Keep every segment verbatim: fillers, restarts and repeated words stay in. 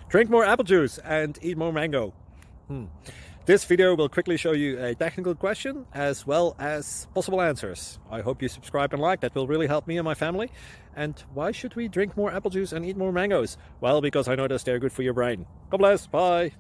Drink more apple juice and eat more mango. Hmm. This video will quickly show you a technical question as well as possible answers. I hope you subscribe and like, that will really help me and my family. And why should we drink more apple juice and eat more mangoes? Well, because I noticed they're good for your brain. God bless, bye!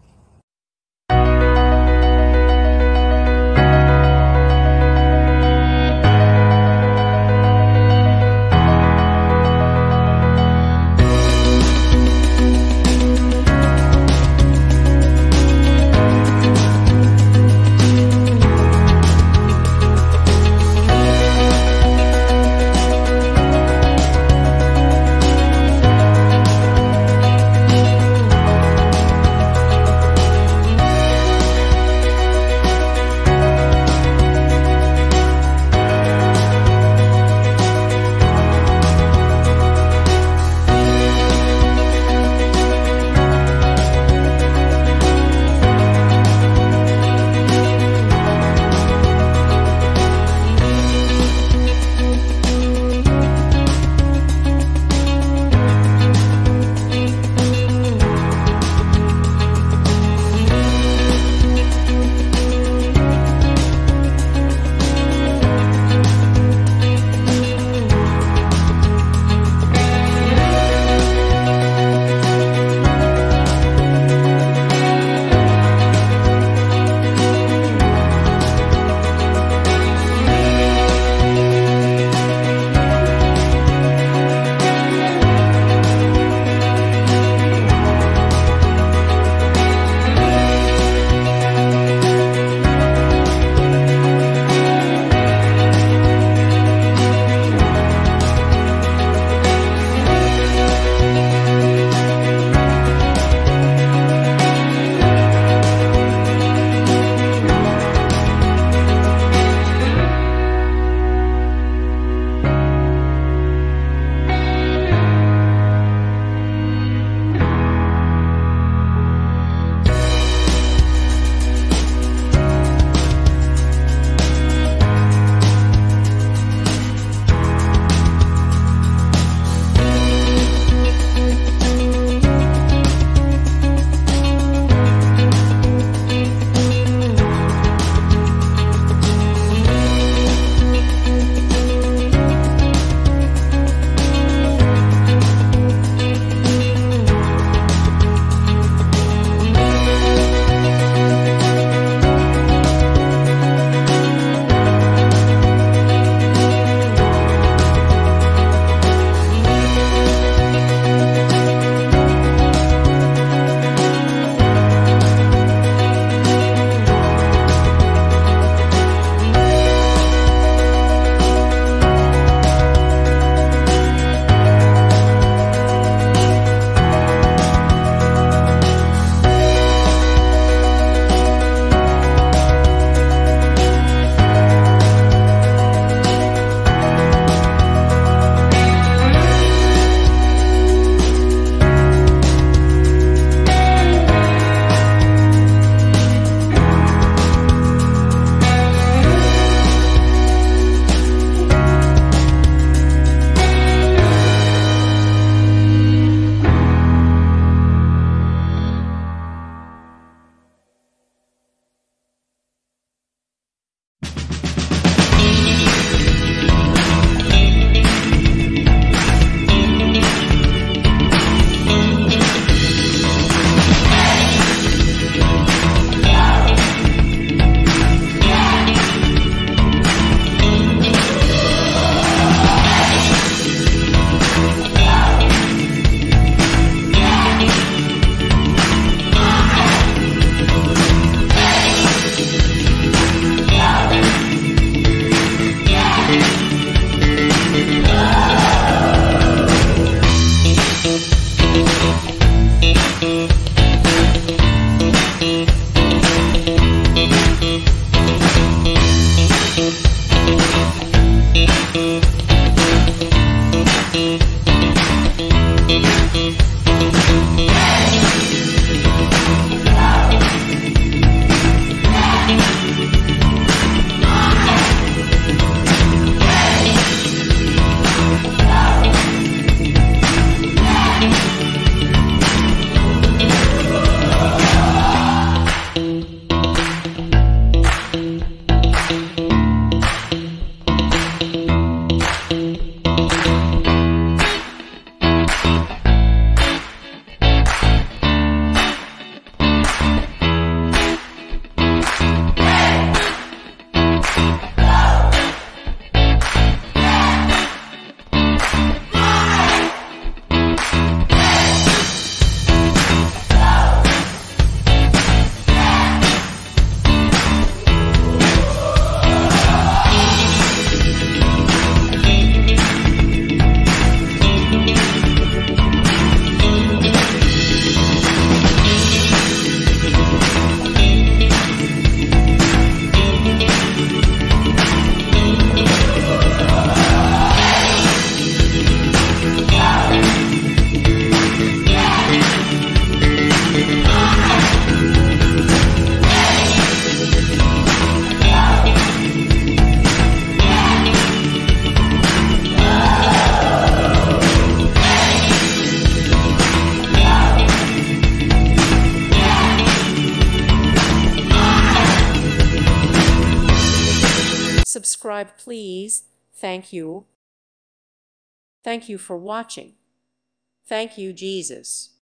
subscribe, please. Thank you. Thank you for watching. Thank you, Jesus.